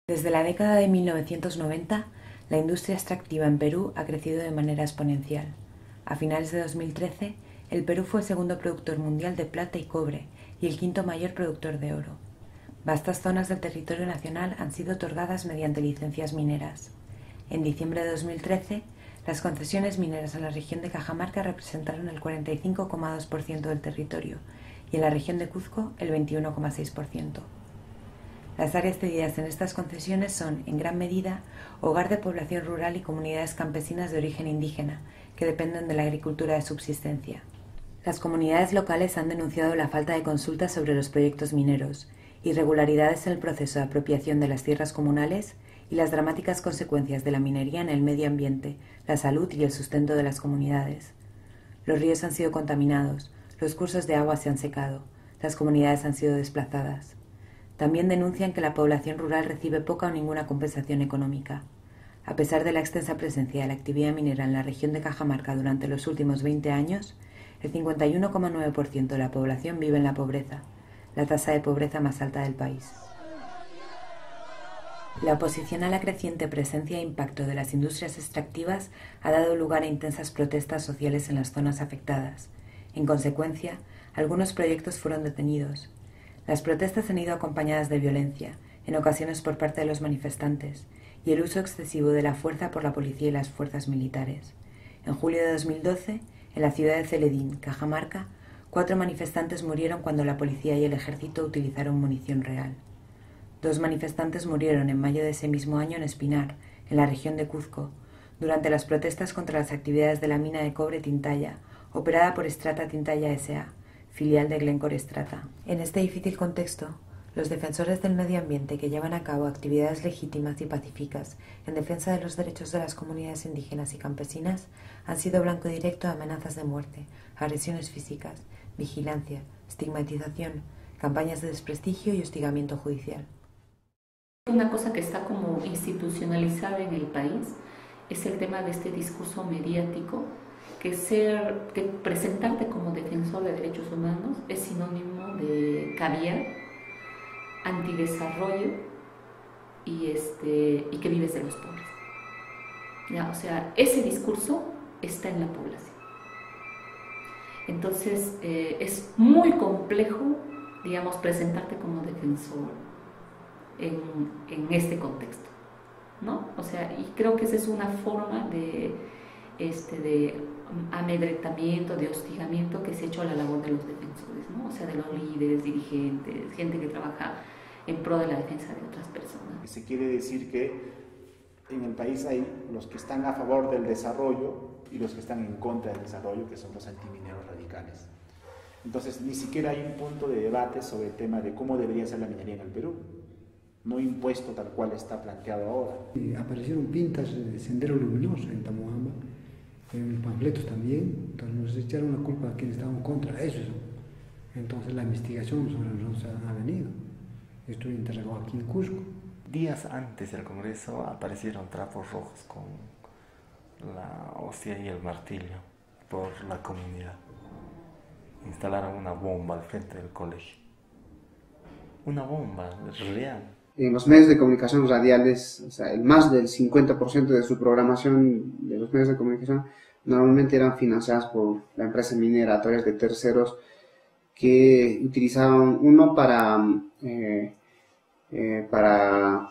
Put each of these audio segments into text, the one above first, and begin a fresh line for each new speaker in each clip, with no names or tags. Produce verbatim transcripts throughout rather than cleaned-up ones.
Desde la década de mil novecientos noventa, la industria extractiva en Perú ha crecido de manera exponencial. A finales de dos mil trece, el Perú fue el segundo productor mundial de plata y cobre y el quinto mayor productor de oro. Vastas zonas del territorio nacional han sido otorgadas mediante licencias mineras. En diciembre de dos mil trece, las concesiones mineras en la región de Cajamarca representaron el cuarenta y cinco coma dos por ciento del territorio y en la región de Cuzco el veintiuno coma seis por ciento. Las áreas cedidas en estas concesiones son, en gran medida, hogar de población rural y comunidades campesinas de origen indígena, que dependen de la agricultura de subsistencia. Las comunidades locales han denunciado la falta de consultas sobre los proyectos mineros, irregularidades en el proceso de apropiación de las tierras comunales y las dramáticas consecuencias de la minería en el medio ambiente, la salud y el sustento de las comunidades. Los ríos han sido contaminados, los cursos de agua se han secado, las comunidades han sido desplazadas. También denuncian que la población rural recibe poca o ninguna compensación económica. A pesar de la extensa presencia de la actividad minera en la región de Cajamarca durante los últimos veinte años, el cincuenta y uno coma nueve por ciento de la población vive en la pobreza, la tasa de pobreza más alta del país. La oposición a la creciente presencia e impacto de las industrias extractivas ha dado lugar a intensas protestas sociales en las zonas afectadas. En consecuencia, algunos proyectos fueron detenidos. Las protestas han ido acompañadas de violencia, en ocasiones por parte de los manifestantes, y el uso excesivo de la fuerza por la policía y las fuerzas militares. En julio de dos mil doce, en la ciudad de Celedín, Cajamarca, cuatro manifestantes murieron cuando la policía y el ejército utilizaron munición real. Dos manifestantes murieron en mayo de ese mismo año en Espinar, en la región de Cuzco, durante las protestas contra las actividades de la mina de cobre Tintaya, operada por Strata Tintaya S A, filial de Glencore Strata. En este difícil contexto, los defensores del medio ambiente que llevan a cabo actividades legítimas y pacíficas en defensa de los derechos de las comunidades indígenas y campesinas han sido blanco directo de amenazas de muerte, agresiones físicas, vigilancia, estigmatización, campañas de desprestigio y hostigamiento judicial.
Una cosa que está como institucionalizada en el país es el tema de este discurso mediático, que, ser, que presentarte como defensor de derechos humanos es sinónimo de caviar, antidesarrollo y, este, y que vives de los pobres. ¿Ya? O sea, ese discurso está en la población. Entonces, eh, es muy complejo, digamos, presentarte como defensor en, en este contexto, ¿no? O sea, y creo que esa es una forma de, este, de amedrentamiento, de hostigamiento que se ha hecho a la labor de los defensores, ¿no? O sea, de los líderes, dirigentes, gente que trabaja en pro de la defensa de otras personas.
Se quiere decir que en el país hay los que están a favor del desarrollo y los que están en contra del desarrollo, que son los antimineros radicales. Entonces, ni siquiera hay un punto de debate sobre el tema de cómo debería ser la minería en el Perú, no impuesto tal cual está planteado ahora.
Y aparecieron pintas de Sendero Luminoso en Tamuamba, en panfletos también, entonces nos echaron la culpa a quienes estaban contra eso. Entonces la investigación sobre nosotros ha venido. Estoy interrogado aquí en Cusco.
Días antes del Congreso aparecieron trapos rojos con la hostia y el martillo por la comunidad. Instalaron una bomba al frente del colegio. Una bomba real.
En los medios de comunicación radiales, o sea, el más del cincuenta por ciento de su programación de los medios de comunicación normalmente eran financiadas por la empresa minera a través de terceros que utilizaban uno para, eh, eh, para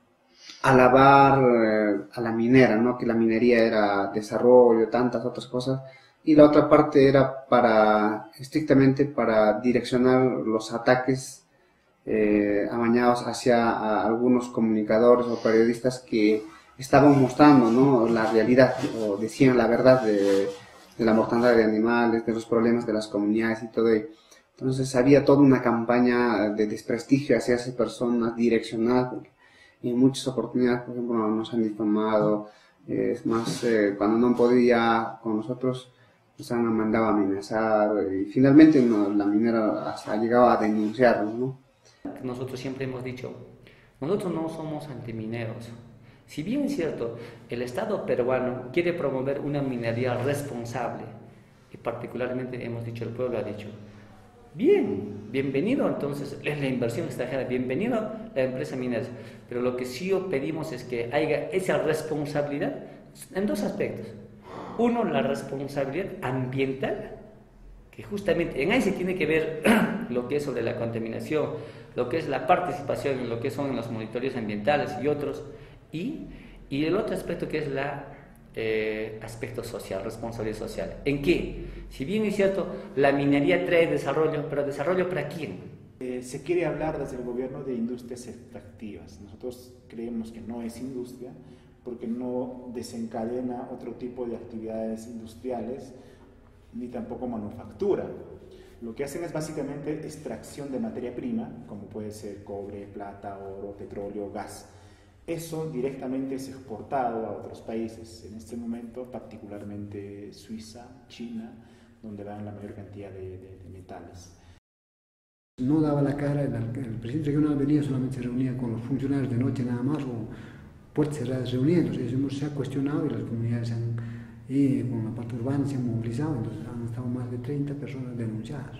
alabar eh, a la minera, ¿no? Que la minería era desarrollo, tantas otras cosas, y la otra parte era para estrictamente para direccionar los ataques Eh, amañados hacia a algunos comunicadores o periodistas que estaban mostrando, ¿no?, la realidad o decían la verdad de, de la mortandad de animales, de los problemas de las comunidades y todo ello. Entonces había toda una campaña de desprestigio hacia esas personas direccionadas, porque en muchas oportunidades, por ejemplo, nos han difamado, eh, es más, eh, cuando no podía con nosotros, nos han mandado a amenazar y finalmente no, la minera ha llegado a denunciarnos, ¿no?
Nosotros siempre hemos dicho, nosotros no somos antimineros. Si bien es cierto, el Estado peruano quiere promover una minería responsable, y particularmente hemos dicho, el pueblo ha dicho, bien, bienvenido entonces la inversión extranjera, bienvenido la empresa minera, pero lo que sí pedimos es que haya esa responsabilidad en dos aspectos. Uno, la responsabilidad ambiental, que justamente en ahí se tiene que ver lo que es sobre la contaminación, lo que es la participación en lo que son los monitoreos ambientales y otros, y, y el otro aspecto que es la eh, aspecto social, responsabilidad social. ¿En qué? Si bien es cierto, la minería trae desarrollo, pero ¿desarrollo para quién?
Eh, se quiere hablar desde el gobierno de industrias extractivas. Nosotros creemos que no es industria porque no desencadena otro tipo de actividades industriales ni tampoco manufactura. Lo que hacen es básicamente extracción de materia prima, como puede ser cobre, plata, oro, petróleo, gas. Eso directamente es exportado a otros países, en este momento particularmente Suiza, China, donde van la mayor cantidad de, de, de metales.
No daba la cara, el, el presidente regional venía, solamente se reunía con los funcionarios de noche nada más, o puertas cerradas reuniéndose. Eso se ha cuestionado y las comunidades han, y con la parte urbana se han movilizado, entonces han estado más de treinta personas denunciadas.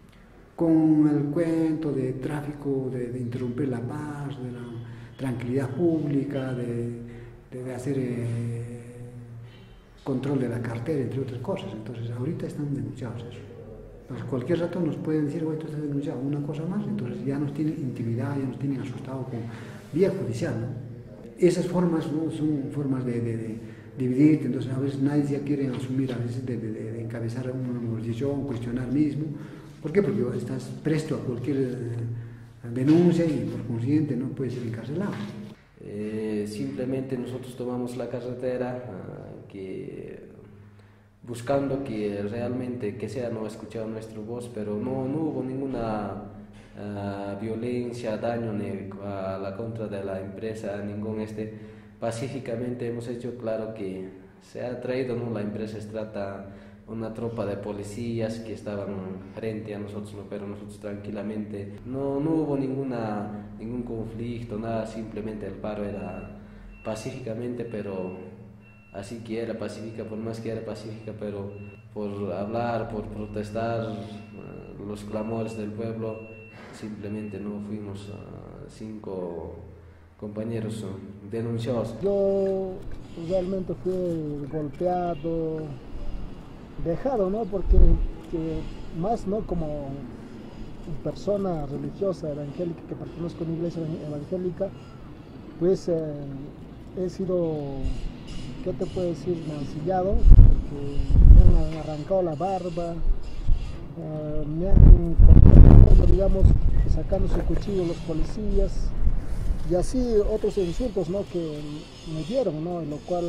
Con el cuento de tráfico, de, de interrumpir la paz, de la tranquilidad pública, de, de, de hacer eh, control de la cartera, entre otras cosas. Entonces ahorita están denunciados eso. Entonces cualquier rato nos pueden decir, oh, esto está denunciado, una cosa más, entonces ya nos tienen intimidad, ya nos tienen asustados con vía judicial, ¿no? Esas formas, ¿no?, son formas de, de, de dividirte, entonces a veces nadie ya quiere asumir, a veces de, de, de encabezar una movilización, cuestionar mismo. ¿Por qué? Porque estás presto a cualquier eh, denuncia y por consiguiente no puedes ser encarcelado.
Eh, simplemente nosotros tomamos la carretera uh, que, buscando que realmente que sea no escuchado nuestra voz, pero no, no hubo ninguna uh, violencia, daño a la contra de la empresa, ningún este. Pacíficamente hemos hecho claro que se ha traído, ¿no?, la empresa trata una tropa de policías que estaban frente a nosotros, pero nosotros tranquilamente, no, no hubo ninguna, ningún conflicto, nada, simplemente el paro era pacíficamente, pero así que era pacífica, por más que era pacífica, pero por hablar, por protestar uh, los clamores del pueblo, simplemente no fuimos uh, cinco compañeros uh, denunciados.
Yo realmente fui golpeado, dejado, ¿no? Porque que más, ¿no?, como persona religiosa evangélica que pertenezco a una iglesia evangélica, pues eh, he sido, ¿qué te puedo decir?, mancillado, porque me han arrancado la barba, eh, me han cortado, digamos, sacando su cuchillo los policías, y así otros insultos, ¿no?, que me dieron, ¿no?, lo cual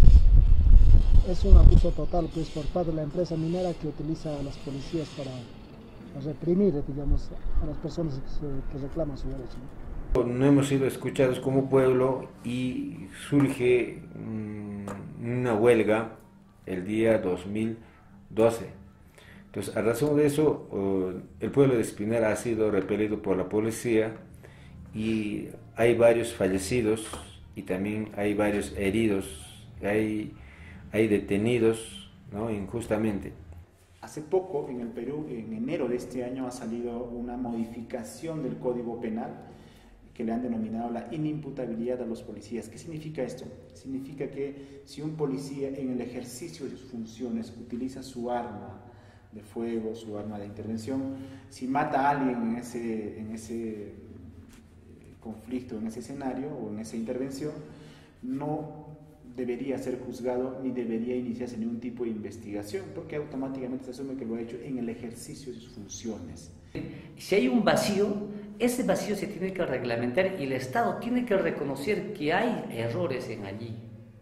es un abuso total, pues, por parte de la empresa minera que utiliza a las policías para reprimir, digamos, a las personas que, se, que reclaman su derecho, ¿no?
No hemos sido escuchados como pueblo y surge um, una huelga el día dos mil doce. Entonces, a razón de eso, uh, el pueblo de Espinar ha sido repelido por la policía y hay varios fallecidos y también hay varios heridos, hay, hay detenidos, ¿no?, injustamente.
Hace poco, en el Perú, en enero de este año, ha salido una modificación del Código Penal que le han denominado la inimputabilidad a los policías. ¿Qué significa esto? Significa que si un policía en el ejercicio de sus funciones utiliza su arma de fuego, su arma de intervención, si mata a alguien en ese, en ese conflicto, en ese escenario o en esa intervención, no debería ser juzgado ni debería iniciarse ningún tipo de investigación, porque automáticamente se asume que lo ha hecho en el ejercicio de sus funciones.
Si hay un vacío, ese vacío se tiene que reglamentar y el Estado tiene que reconocer que hay errores en allí.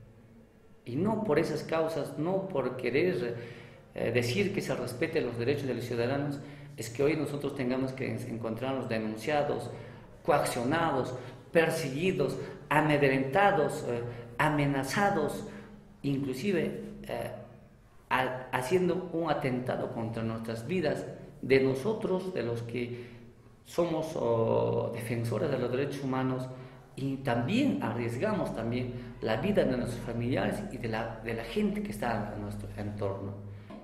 Y no por esas causas, no por querer eh, decir que se respeten los derechos de los ciudadanos, es que hoy nosotros tengamos que encontrarnos denunciados, coaccionados, perseguidos, amedrentados, eh, amenazados, inclusive eh, a, haciendo un atentado contra nuestras vidas, de nosotros, de los que somos oh, defensores de los derechos humanos, y también arriesgamos también la vida de nuestros familiares y de la, de la gente que está en nuestro entorno.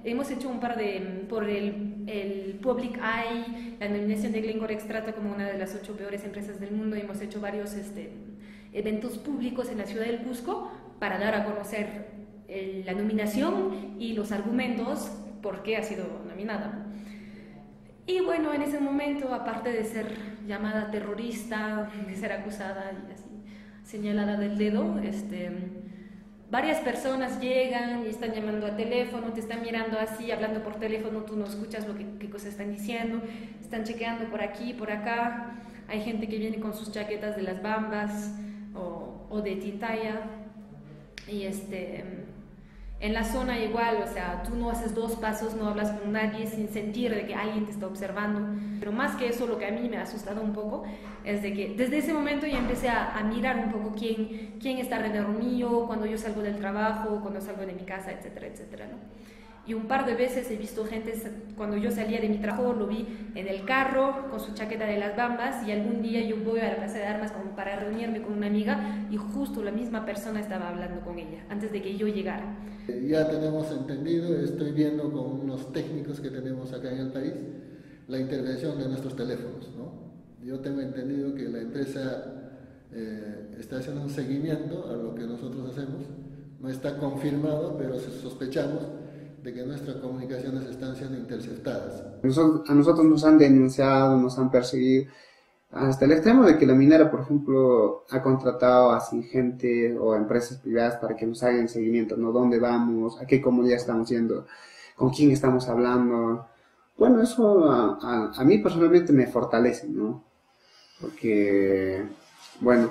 hemos hecho un par de, por el, el Public Eye, la nominación de Glencore Extracto como una de las ocho peores empresas del mundo, hemos hecho varios este, eventos públicos en la ciudad del Cusco para dar a conocer el, la nominación y los argumentos por qué ha sido nominada. Y bueno, en ese momento, aparte de ser llamada terrorista, de ser acusada y así, señalada del dedo, este, varias personas llegan y están llamando a teléfono, te están mirando así, hablando por teléfono, tú no escuchas lo que qué cosas están diciendo, están chequeando por aquí, por acá. Hay gente que viene con sus chaquetas de las Bambas o, o de Tintaya, y este, en la zona igual, o sea, tú no haces dos pasos, no hablas con nadie sin sentir de que alguien te está observando. Pero más que eso, lo que a mí me ha asustado un poco es de que desde ese momento ya empecé a, a mirar un poco quién, quién está alrededor mío, cuando yo salgo del trabajo, cuando salgo de mi casa, etcétera, etcétera, ¿no? Y un par de veces he visto gente, cuando yo salía de mi trabajo, lo vi en el carro con su chaqueta de las Bambas, y algún día yo voy a la Plaza de Armas como para reunirme con una amiga y justo la misma persona estaba hablando con ella antes de que yo llegara.
Ya tenemos entendido, estoy viendo con unos técnicos que tenemos acá en el país, la intervención de nuestros teléfonos, ¿no? Yo tengo entendido que la empresa eh, está haciendo un seguimiento a lo que nosotros hacemos, no está confirmado, pero sospechamos de que nuestras comunicaciones están siendo interceptadas.
Nosotros, a nosotros nos han denunciado, nos han perseguido, hasta el extremo de que la minera, por ejemplo, ha contratado así gente o empresas privadas para que nos hagan seguimiento, ¿no? ¿Dónde vamos? ¿A qué comunidad estamos yendo? ¿Con quién estamos hablando? Bueno, eso a, a, a mí personalmente me fortalece, ¿no? Porque, bueno,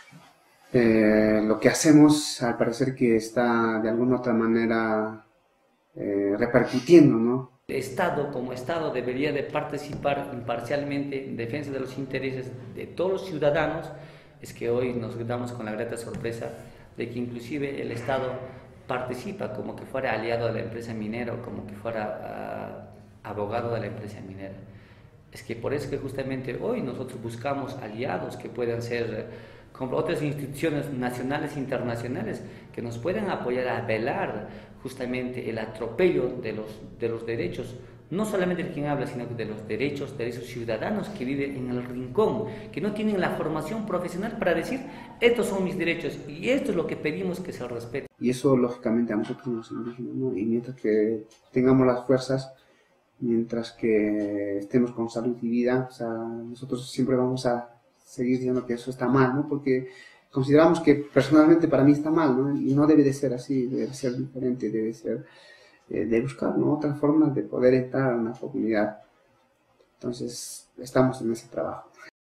eh, lo que hacemos al parecer que está de alguna otra manera eh, repercutiendo, ¿no?
El Estado, como Estado, debería de participar imparcialmente en defensa de los intereses de todos los ciudadanos. Es que hoy nos damos con la grata sorpresa de que inclusive el Estado participa como que fuera aliado de la empresa minera o como que fuera uh, abogado de la empresa minera. Es que por eso que justamente hoy nosotros buscamos aliados que puedan ser como otras instituciones nacionales e internacionales que nos puedan apoyar a velar justamente el atropello de los, de los derechos, no solamente de quien habla, sino de los derechos de esos ciudadanos que viven en el rincón, que no tienen la formación profesional para decir, estos son mis derechos y esto es lo que pedimos que se respete.
Y eso lógicamente a nosotros nos indigna, ¿no? Y mientras que tengamos las fuerzas, mientras que estemos con salud y vida, o sea, nosotros siempre vamos a seguir diciendo que eso está mal, ¿no? Porque consideramos que personalmente para mí está mal, ¿no? Y no debe de ser así, debe ser diferente, debe ser eh, de buscar, ¿no? Otras formas de poder entrar a una comunidad. Entonces, estamos en ese trabajo.